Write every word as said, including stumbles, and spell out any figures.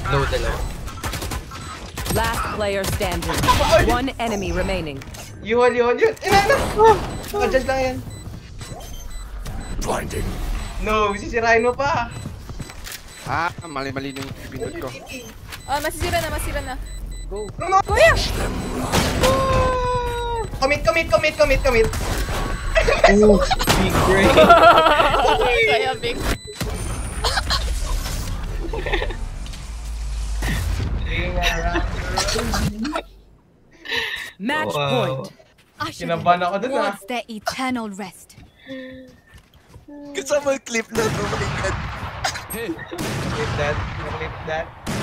Low dalawa. Last player standing. One enemy remaining. Yun, yun, yun. Ina, ina. Naka-judge lang yan. Blinding. No, sisirain mo pa. Ah, mali-mali yung pinod ko. Ah, masisira na, masisira na. Go. No, no. Kuya! Commit, commit, commit, commit, commit. Oh, big brain. Kaya big. Match Wow. point. Kinabahan ako dun ah. Towards their eternal rest. Kasama yung clip na, oh my god. Clip that, clip that.